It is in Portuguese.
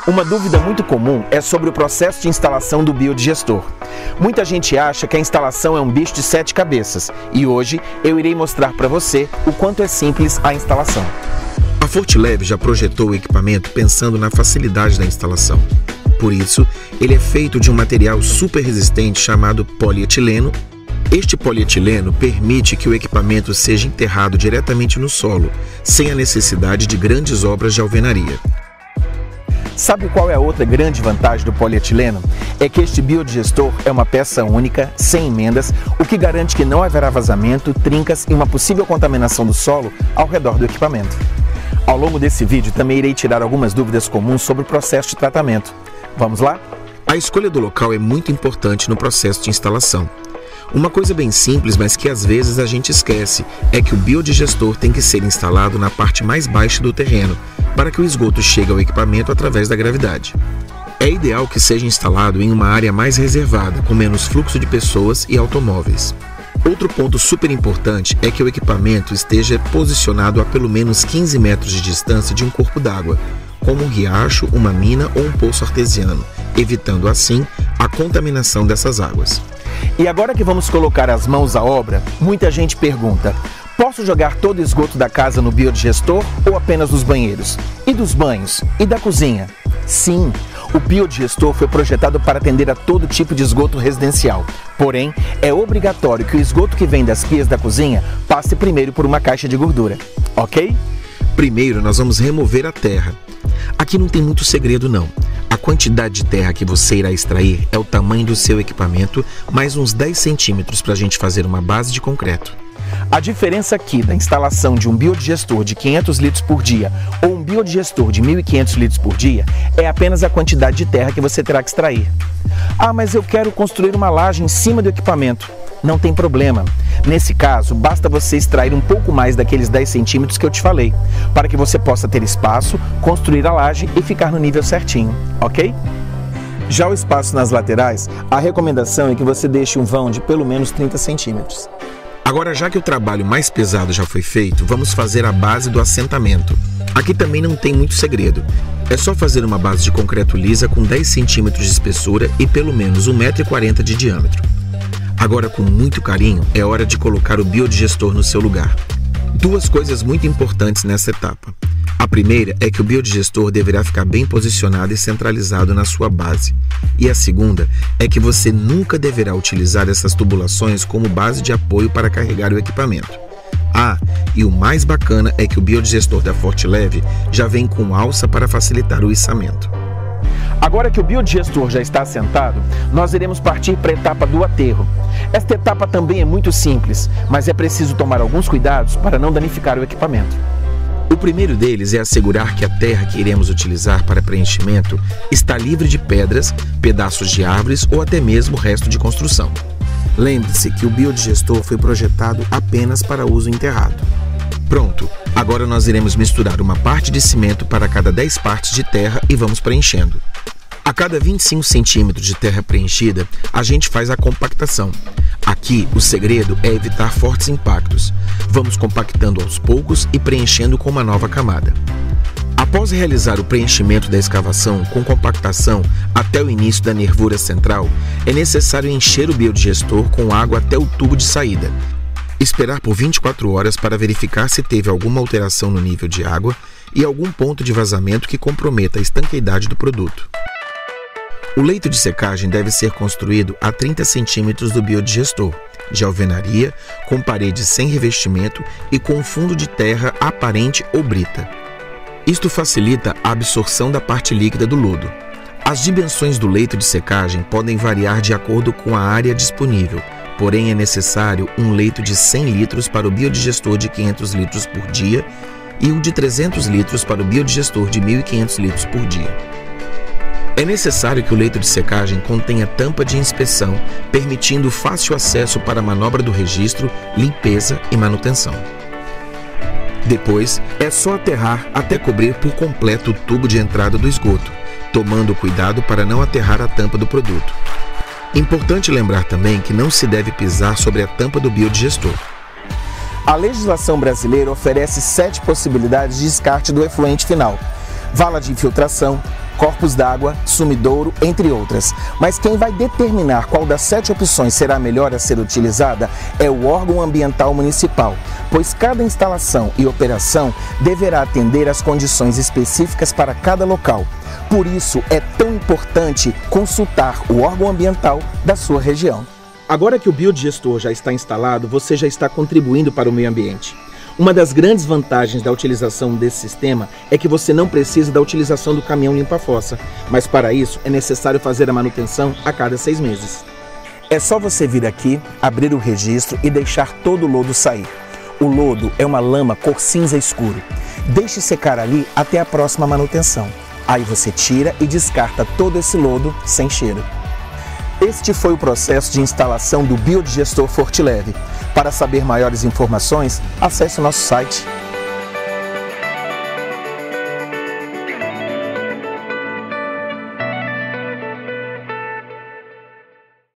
Uma dúvida muito comum é sobre o processo de instalação do biodigestor. Muita gente acha que a instalação é um bicho de 7 cabeças e hoje eu irei mostrar para você o quanto é simples a instalação. A Fortileve já projetou o equipamento pensando na facilidade da instalação. Por isso, ele é feito de um material super resistente chamado polietileno. Este polietileno permite que o equipamento seja enterrado diretamente no solo, sem a necessidade de grandes obras de alvenaria. Sabe qual é a outra grande vantagem do polietileno? É que este biodigestor é uma peça única, sem emendas, o que garante que não haverá vazamento, trincas e uma possível contaminação do solo ao redor do equipamento. Ao longo desse vídeo também irei tirar algumas dúvidas comuns sobre o processo de tratamento. Vamos lá? A escolha do local é muito importante no processo de instalação. Uma coisa bem simples, mas que às vezes a gente esquece, é que o biodigestor tem que ser instalado na parte mais baixa do terreno, para que o esgoto chegue ao equipamento através da gravidade. É ideal que seja instalado em uma área mais reservada, com menos fluxo de pessoas e automóveis. Outro ponto super importante é que o equipamento esteja posicionado a pelo menos 15 metros de distância de um corpo d'água, como um riacho, uma mina ou um poço artesiano, evitando assim a contaminação dessas águas. E agora que vamos colocar as mãos à obra, muita gente pergunta: posso jogar todo o esgoto da casa no biodigestor ou apenas nos banheiros? E dos banhos? E da cozinha? Sim, o biodigestor foi projetado para atender a todo tipo de esgoto residencial. Porém, é obrigatório que o esgoto que vem das pias da cozinha passe primeiro por uma caixa de gordura, ok? Primeiro, nós vamos remover a terra. Aqui não tem muito segredo não. A quantidade de terra que você irá extrair é o tamanho do seu equipamento, mais uns 10 centímetros para a gente fazer uma base de concreto. A diferença aqui da instalação de um biodigestor de 500 litros por dia ou um biodigestor de 1.500 litros por dia é apenas a quantidade de terra que você terá que extrair. Ah, mas eu quero construir uma laje em cima do equipamento. Não tem problema. Nesse caso, basta você extrair um pouco mais daqueles 10 centímetros que eu te falei, para que você possa ter espaço, construir a laje e ficar no nível certinho, ok? Já o espaço nas laterais, a recomendação é que você deixe um vão de pelo menos 30 centímetros. Agora, já que o trabalho mais pesado já foi feito, vamos fazer a base do assentamento. Aqui também não tem muito segredo. É só fazer uma base de concreto lisa com 10 centímetros de espessura e pelo menos 1,40 m de diâmetro. Agora, com muito carinho, é hora de colocar o biodigestor no seu lugar. Duas coisas muito importantes nessa etapa. A primeira é que o biodigestor deverá ficar bem posicionado e centralizado na sua base. E a segunda é que você nunca deverá utilizar essas tubulações como base de apoio para carregar o equipamento. Ah, e o mais bacana é que o biodigestor da Fortileve já vem com alça para facilitar o içamento. Agora que o biodigestor já está assentado, nós iremos partir para a etapa do aterro. Esta etapa também é muito simples, mas é preciso tomar alguns cuidados para não danificar o equipamento. O primeiro deles é assegurar que a terra que iremos utilizar para preenchimento está livre de pedras, pedaços de árvores ou até mesmo resto de construção. Lembre-se que o biodigestor foi projetado apenas para uso enterrado. Pronto, agora nós iremos misturar uma parte de cimento para cada 10 partes de terra e vamos preenchendo. A cada 25 centímetros de terra preenchida, a gente faz a compactação. Aqui, o segredo é evitar fortes impactos. Vamos compactando aos poucos e preenchendo com uma nova camada. Após realizar o preenchimento da escavação com compactação até o início da nervura central, é necessário encher o biodigestor com água até o tubo de saída. Esperar por 24 horas para verificar se teve alguma alteração no nível de água e algum ponto de vazamento que comprometa a estanqueidade do produto. O leito de secagem deve ser construído a 30 centímetros do biodigestor, de alvenaria, com paredes sem revestimento e com fundo de terra aparente ou brita. Isto facilita a absorção da parte líquida do lodo. As dimensões do leito de secagem podem variar de acordo com a área disponível, porém é necessário um leito de 100 litros para o biodigestor de 500 litros por dia e um de 300 litros para o biodigestor de 1.500 litros por dia. É necessário que o leito de secagem contenha tampa de inspeção, permitindo fácil acesso para a manobra do registro, limpeza e manutenção. Depois, é só aterrar até cobrir por completo o tubo de entrada do esgoto, tomando cuidado para não aterrar a tampa do produto. Importante lembrar também que não se deve pisar sobre a tampa do biodigestor. A legislação brasileira oferece 7 possibilidades de descarte do efluente final: vala de infiltração, corpos d'água, sumidouro, entre outras. Mas quem vai determinar qual das 7 opções será melhor a ser utilizada é o órgão ambiental municipal, pois cada instalação e operação deverá atender às condições específicas para cada local. Por isso, é tão importante consultar o órgão ambiental da sua região. Agora que o biodigestor já está instalado, você já está contribuindo para o meio ambiente. Uma das grandes vantagens da utilização desse sistema é que você não precisa da utilização do caminhão limpa-fossa, mas para isso é necessário fazer a manutenção a cada 6 meses. É só você vir aqui, abrir o registro e deixar todo o lodo sair. O lodo é uma lama cor cinza escuro. Deixe secar ali até a próxima manutenção. Aí você tira e descarta todo esse lodo sem cheiro. Este foi o processo de instalação do biodigestor Fortileve. Para saber maiores informações, acesse o nosso site